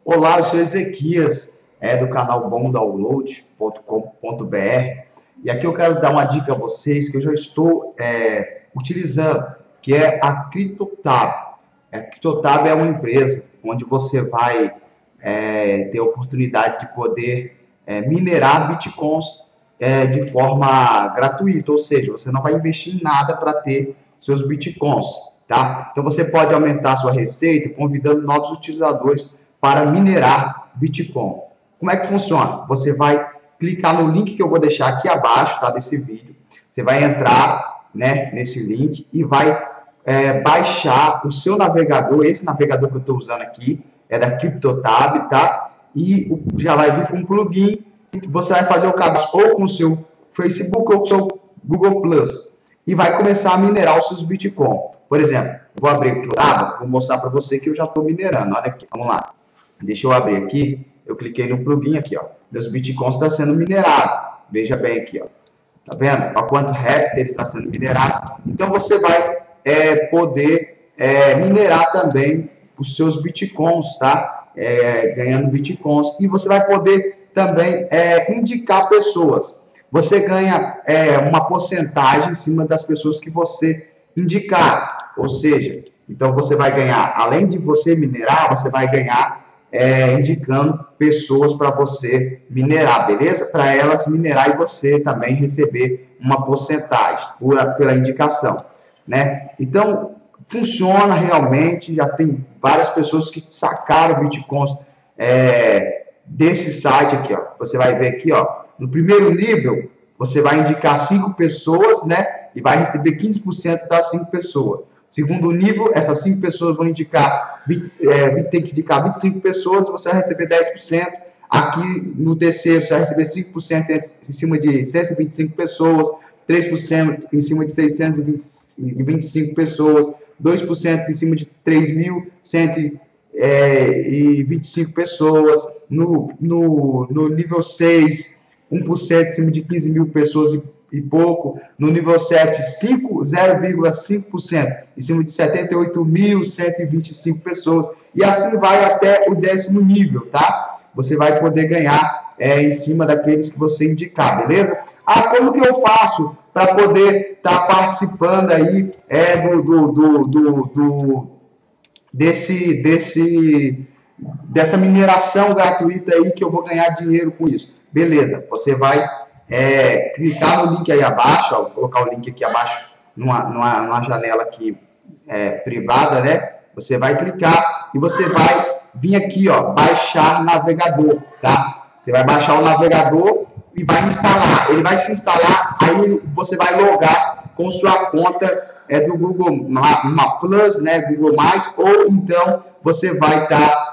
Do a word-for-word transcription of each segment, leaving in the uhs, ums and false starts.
Olá, eu sou Ezequias, é do canal bom download ponto com ponto br, e aqui eu quero dar uma dica a vocês que eu já estou é, utilizando, que é a CryptoTab. A CryptoTab é uma empresa onde você vai é, ter a oportunidade de poder é, minerar bitcoins é, de forma gratuita, ou seja, você não vai investir em nada para ter seus bitcoins, tá? Então você pode aumentar a sua receita convidando novos utilizadores para minerar Bitcoin. Como é que funciona? Você vai clicar no link que eu vou deixar aqui abaixo, tá, desse vídeo. Você vai entrar, né, nesse link e vai é, baixar o seu navegador. Esse navegador que eu estou usando aqui é da CryptoTab, tá? E já vai vir com um plugin. Você vai fazer o cadastro ou com o seu Facebook ou com o seu Google Plus e vai começar a minerar os seus Bitcoin. Por exemplo, eu vou abrir aqui o aba, vou mostrar para você que eu já estou minerando. Olha aqui, vamos lá. Deixa eu abrir aqui, eu cliquei no plugin aqui, ó. Meus bitcoins estão sendo minerados. Veja bem aqui, ó. Tá vendo? Olha quanto hertz que ele está sendo minerado. Então você vai é, poder é, minerar também os seus bitcoins, tá? É, ganhando bitcoins. E você vai poder também é, indicar pessoas. Você ganha é, uma porcentagem em cima das pessoas que você indicar. Ou seja, então você vai ganhar, além de você minerar, você vai ganhar É, indicando pessoas para você minerar, beleza? Para elas minerar e você também receber uma porcentagem por, pela indicação, né? Então, funciona realmente, já tem várias pessoas que sacaram bitcoins é, desse site aqui, ó. Você vai ver aqui, ó, no primeiro nível, você vai indicar cinco pessoas, né? E vai receber quinze por cento das cinco pessoas. Segundo nível, essas cinco pessoas vão indicar, vinte, é, tem que indicar vinte e cinco pessoas e você vai receber dez por cento. Aqui no terceiro, você vai receber cinco por cento em cima de cento e vinte e cinco pessoas, três por cento em cima de seiscentas e vinte e cinco pessoas, dois por cento em cima de três mil cento e vinte e cinco pessoas. No, no, no nível seis, um por cento em cima de quinze mil pessoas e e pouco. No nível sete, zero vírgula cinco por cento em cima de setenta e oito mil cento e vinte e cinco pessoas, e assim vai até o décimo nível, tá? Você vai poder ganhar é, em cima daqueles que você indicar, beleza? Ah, como que eu faço para poder estar tá participando aí é, do, do, do, do, do desse, desse, dessa mineração gratuita aí que eu vou ganhar dinheiro com isso? Beleza, você vai É, clicar no link aí abaixo, ó, vou colocar o link aqui abaixo numa, numa, numa janela aqui é, privada, né? Você vai clicar e você vai vir aqui, ó, baixar navegador, tá? Você vai baixar o navegador e vai instalar. Ele vai se instalar, aí você vai logar com sua conta é, do Google uma Plus, né? Google Mais, ou então você vai estar tá,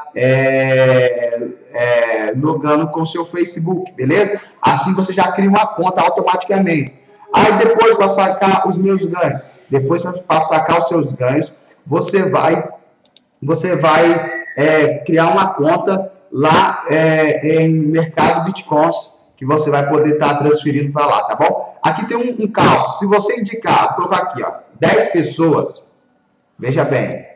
É, é, logando com o seu Facebook, beleza? Assim você já cria uma conta automaticamente. Aí depois para sacar os meus ganhos, depois para sacar os seus ganhos, você vai, você vai é, criar uma conta lá é, em Mercado Bitcoins, que você vai poder estar tá transferindo para lá, tá bom? Aqui tem um, um cálculo. Se você indicar, vou colocar aqui, ó, dez pessoas, veja bem.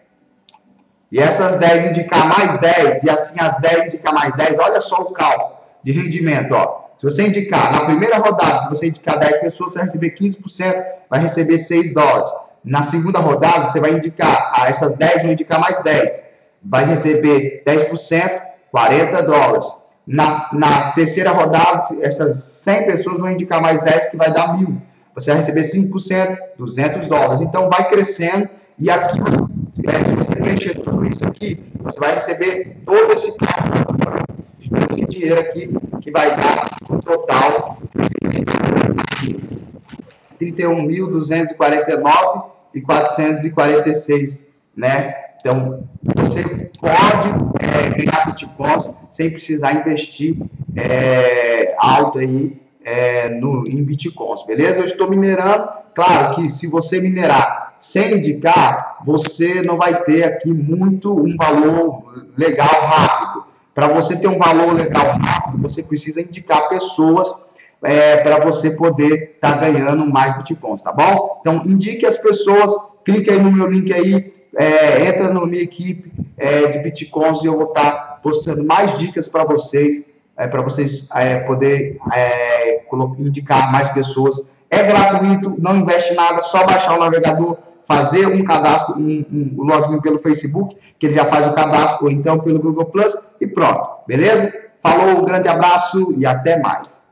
E essas dez indicar mais dez, e assim as dez indicar mais dez, olha só o cálculo de rendimento, ó. Se você indicar, na primeira rodada, se você indicar dez pessoas, você vai receber quinze por cento, vai receber seis dólares. Na segunda rodada, você vai indicar, ah, essas dez vão indicar mais dez, vai receber dez por cento, quarenta dólares. Na, na terceira rodada, essas cem pessoas vão indicar mais dez, que vai dar mil. Você vai receber cinco por cento, duzentos dólares. Então, vai crescendo, e aqui você... É, se você preencher tudo isso aqui, você vai receber todo esse cálculo, esse dinheiro aqui, que vai dar um total de trinta e um mil duzentos e quarenta e nove reais e quatrocentos e quarenta e seis, né? Então, você pode é, ganhar bitcoins sem precisar investir é, alto aí é, no, em bitcoins, beleza? Eu estou minerando, claro que se você minerar sem indicar, você não vai ter aqui muito um valor legal rápido. Para você ter um valor legal rápido, você precisa indicar pessoas é, para você poder estar tá ganhando mais bitcoins, tá bom? Então, indique as pessoas, clique aí no meu link aí, é, entra na minha equipe é, de bitcoins e eu vou estar tá postando mais dicas para vocês, é, para vocês é, poder é, indicar mais pessoas. É gratuito, não investe nada, só baixar o navegador, fazer um cadastro, um, um login pelo Facebook, que ele já faz o cadastro, ou então pelo Google Plus, e pronto, beleza? Falou, um grande abraço e até mais.